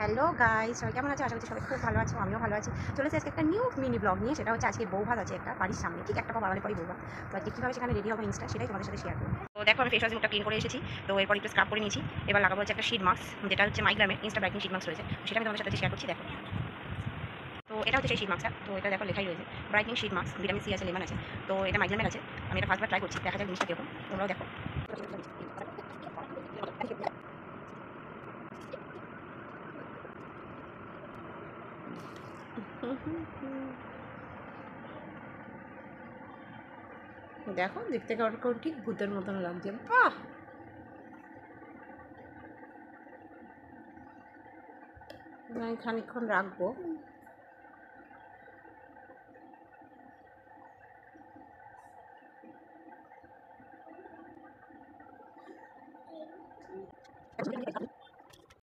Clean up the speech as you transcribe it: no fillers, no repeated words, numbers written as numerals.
Hello guys, সবাই কেমন আছে? আশা করছি সবাই খুব ভালো আছে, আমিও ভালো আছি। চলেছে আজকে একটা নিউ মিনি ব্লগ নিয়ে। সেটা হচ্ছে আজকে বৌভাত আছে একটা বাড়ির সামনে, ঠিক একটা পা বাড়ালে পরেই বৌভাত। তো আজকে কীভাবে সেখানে রেডি হবো ইনস্টা, সেটাই তোমাদের সাথে শেয়ার করবো। তো দেখো, আমি ফেস ওয়াশ মুখটা ক্লিন করে এসেছি। তো এরপর একটু স্ক্রাব করে নিয়েছি। এবার লাগাবো হচ্ছে একটা শিট মাস্ক, যেটা হচ্ছে মাইগ্রামের ইনস্টা ব্রাইটনিং শিট মাস্ক রয়েছে, সেটা আমি তোমাদের সাথে শেয়ার করছি। দেখো, তো এটা হচ্ছে সেই শিট মাস্কটা। তো এটা দেখো লেখাই রয়েছে brightening sheet mask, vitamin C আছে, লেমন আছে। তো এটা মাইগ্রামের আছে। আমি এটা ফার্স্টবার ট্রাই করছি, দেখা যাক জিনিসটা কীরকম, তোমরাও দেখো। দেখো, দেখতে কারণ ঠিক ভূতের মতন লাগছে। বাহ, আমি খানিকক্ষণ রাখবো,